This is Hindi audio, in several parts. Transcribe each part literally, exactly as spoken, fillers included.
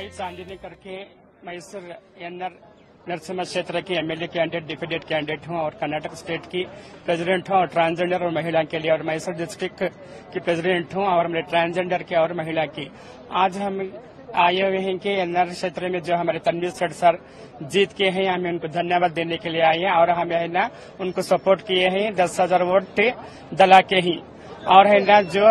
मैं चांदनी करके मैसूर एनआर नरसिम्हा क्षेत्र की एमएलए कैंडिडेट डिप्यूटेड कैंडिडेट हूं और कर्नाटक स्टेट की प्रेसिडेंट हूं और ट्रांसजेंडर और महिला के लिए, और मैसूर डिस्ट्रिक्ट की प्रेसिडेंट हूं और मेरे ट्रांसजेंडर के और महिला की। आज हम आए हुए हैं कि एनआर क्षेत्र में जो हमारे तनवीर सेठ सर जीत के हैं, हमें उनको धन्यवाद देने के लिए आए हैं और हमें है ना उनको सपोर्ट किए हैं दस हजार वोट दला के ही। और है ना जो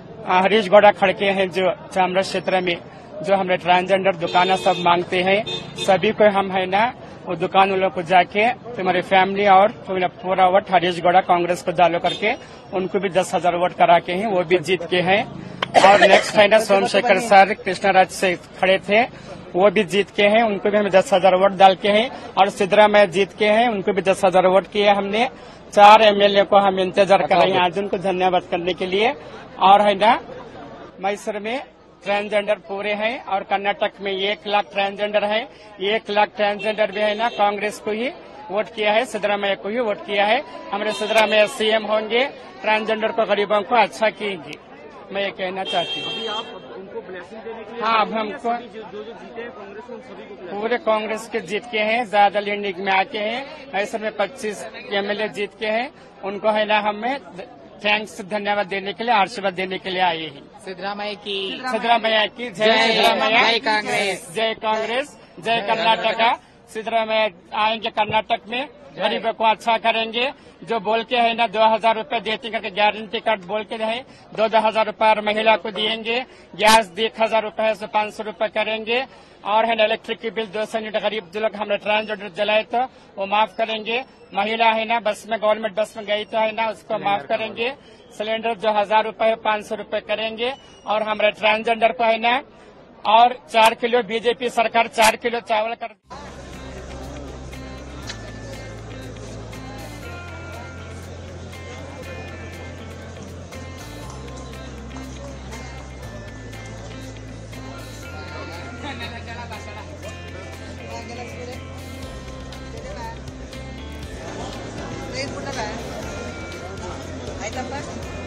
हरीश गौड़ा खड़के हैं जो चामरा क्षेत्र में, जो हमारे ट्रांसजेंडर दुकाना सब मांगते हैं, सभी को हम है ना वो दुकान वालों को जाके तुम्हारी फैमिली और तुम्हारा पूरा वोट हरीश गौड़ा कांग्रेस को डालो करके उनको भी दस हजार वोट करा के हैं, वो भी जीत के हैं। और नेक्स्ट है ना सोमशेखर सर कृष्णराज से खड़े थे, वो भी जीत के हैं, उनको भी हमें दस हजार वोट डाल के हैं। और सिद्धरामैया जीत के हैं, उनको भी दस हजार वोट किए हमने। चार एमएलए को हम इंतजार कर रहे हैं आज उनको धन्यवाद करने के लिए। और है ना मैसूर में ट्रांसजेंडर पूरे हैं और कर्नाटक में एक लाख ट्रांसजेंडर है, एक लाख ट्रांसजेंडर भी है ना कांग्रेस को ही वोट किया है, सिद्धरामैया को ही वोट किया है। हमारे सिद्धरामैया सीएम होंगे, ट्रांसजेंडर को गरीबों को अच्छा किएंगे, मैं ये कहना चाहती हूँ। अभी आप उनको ब्लेसिंग देने के लिए हाँ, अब हमको जो जो जीते हैं कांग्रेस में, उन सभी को पूरे कांग्रेस के जीत के हैं, ज्यादा लीड में आके हैं। ऐसे में पच्चीस एमएलए जीत के हैं, उनको है ना हमें थैंक्स धन्यवाद देने के लिए, आशीर्वाद देने के लिए आए हैं। सिद्धरामैया की सिद्धरामैया की जय, सिद्धरामैया जय कांग्रेस, जय कांग्रेस, जय कर्नाटका। सिद्धरामैया आएंगे कर्नाटक में, गरीबों को अच्छा करेंगे। जो बोल के है ना दो हजार रूपये देते करके गारंटी कार्ड बोल के है, दो दो हजार रूपये महिला को दिएंगे। गैस एक हजार रूपये से पाँच सौ रूपये करेंगे। और है ना इलेक्ट्रिक की बिल दो सौ यूनिट गरीब जो लोग हमने ट्रांसजेंडर जलाए तो वो माफ करेंगे। महिला है ना बस में, गवर्नमेंट बस में गई तो है ना उसको माफ करेंगे। सिलेंडर जो हजार रूपये पाँच सौ रूपये करेंगे। और हमारे ट्रांसजेंडर को है ना और चार किलो बीजेपी सरकार चार किलो चावल कर ಆಯ್ತಪ್ಪ